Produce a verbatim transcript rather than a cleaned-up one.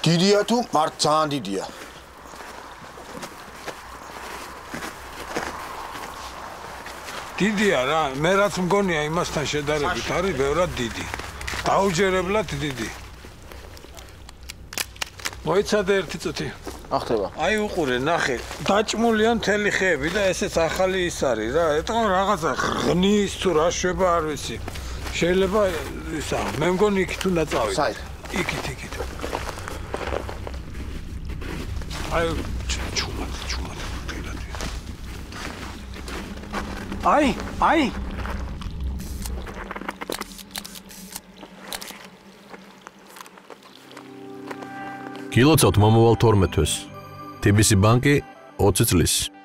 დიდია თუ მართ ძალიან დიდია. დიდია რა, მე რაც მგონია იმასთან შედარებით არის ბევრად დიდი. დაუჯერებლად დიდი. მოიცადე ერთი წუთი. ახტება. აი უყურე, ნახე, დაჭმულია მთელი ხეები და ესეც ახალი ის არის რა. ეტყვა რაღაცა ღნის თუ რა შვება არ ვიცი. შეიძლება ისა, მე მგონი იქით უნდა წავიდე. საით? იქით, იქით. აი, ჩუმად, ჩუმად, თილად. აი, აი. გილოცავთ მომავალ თორმეტ თვეს. ტი ბი სი ბანკი ოცი წლის.